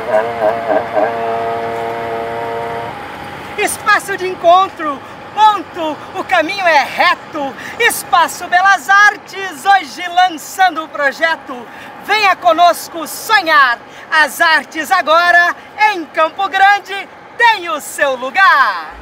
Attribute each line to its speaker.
Speaker 1: Espaço de encontro, ponto, o caminho é reto. Espaço Belas Artes, hoje lançando o projeto. Venha conosco sonhar. As artes agora, em Campo Grande, tem o seu lugar.